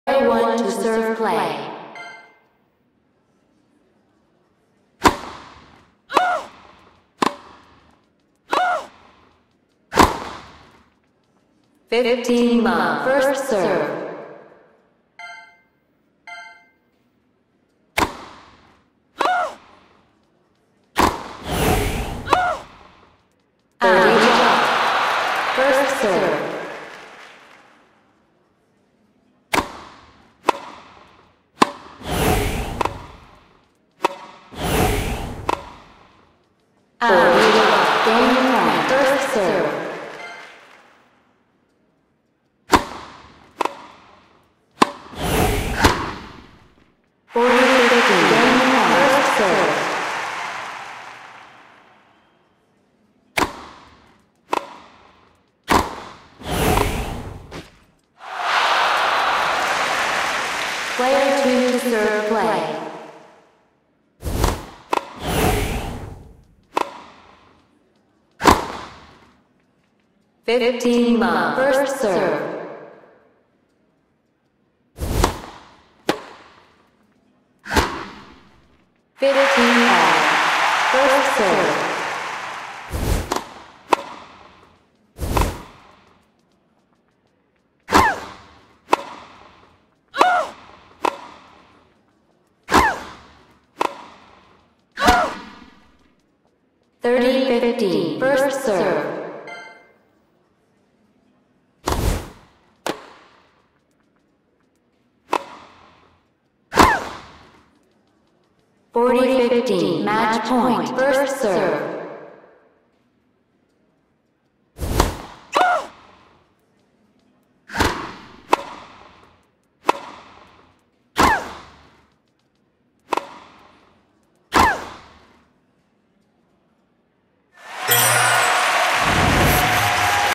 1 to serve play. Ma, first serve. First serve. Game point. First serve. Player 2 to serve play. Ma, first serve. First serve. First serve. 40-15, match point, first serve.